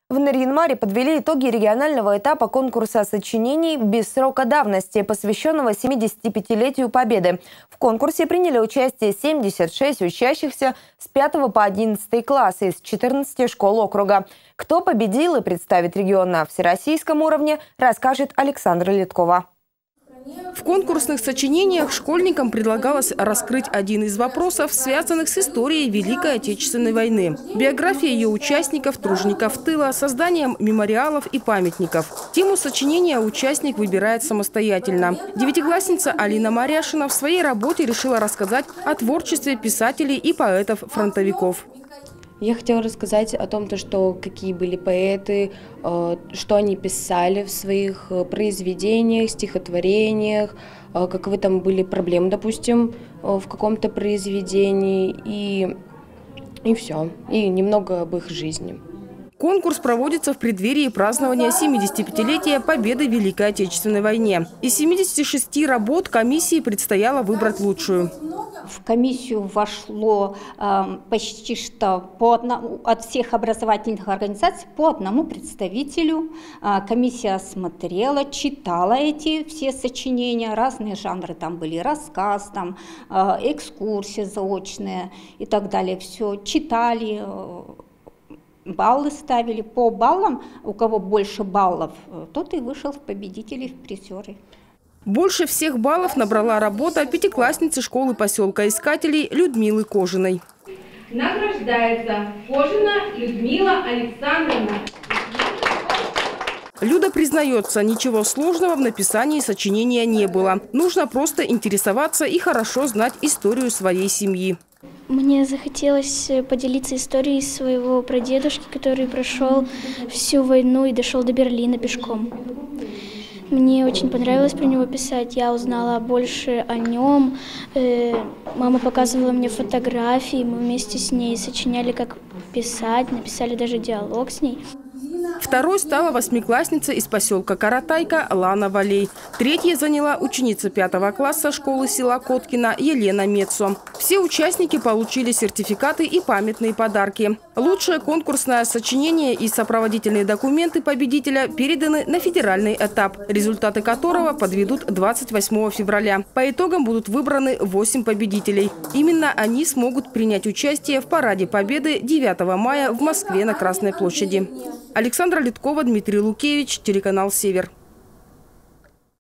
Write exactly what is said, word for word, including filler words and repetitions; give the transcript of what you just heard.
В Нарьян-Маре подвели итоги регионального этапа конкурса сочинений без срока давности, посвященного семидесятипятилетию Победы. В конкурсе приняли участие семьдесят шесть учащихся с пятого по одиннадцатый класс из четырнадцати школ округа. Кто победил и представит регион на всероссийском уровне, расскажет Александра Литкова. В конкурсных сочинениях школьникам предлагалось раскрыть один из вопросов, связанных с историей Великой Отечественной войны. Биография ее участников, тружеников тыла, созданием мемориалов и памятников. Тему сочинения участник выбирает самостоятельно. Девятиклассница Алина Маряшина в своей работе решила рассказать о творчестве писателей и поэтов-фронтовиков. Я хотела рассказать о том, что какие были поэты, что они писали в своих произведениях, стихотворениях, каковы там были проблемы, допустим, в каком-то произведении, и, и все, и немного об их жизни. Конкурс проводится в преддверии празднования семидесятипятилетия Победы в Великой Отечественной войне. Из семидесяти шести работ комиссии предстояло выбрать лучшую. В комиссию вошло э, почти что по одному, от всех образовательных организаций по одному представителю. Э, комиссия осмотрела, читала эти все сочинения, разные жанры там были, рассказ, там, э, экскурсия заочная и так далее. Все читали, э, баллы ставили. По баллам, у кого больше баллов, тот и вышел в победители, в призеры. Больше всех баллов набрала работа пятиклассницы школы поселка Искателей Людмилы Кожиной. Награждается Кожина Людмила Александровна. Люда признается, ничего сложного в написании сочинения не было. Нужно просто интересоваться и хорошо знать историю своей семьи. Мне захотелось поделиться историей своего прадедушки, который прошел всю войну и дошел до Берлина пешком. Мне очень понравилось про него писать, я узнала больше о нем. Мама показывала мне фотографии, мы вместе с ней сочиняли, как писать, написали даже диалог с ней. Второй стала восьмиклассница из поселка Каратайка Лана Валей. Третья заняла ученица пятого класса школы села Коткина Елена Мецо. Все участники получили сертификаты и памятные подарки. Лучшее конкурсное сочинение и сопроводительные документы победителя переданы на федеральный этап, результаты которого подведут двадцать восьмого февраля. По итогам будут выбраны восемь победителей. Именно они смогут принять участие в параде Победы девятого мая в Москве на Красной площади. Александра Литкова, Дмитрий Лукевич, телеканал «Север».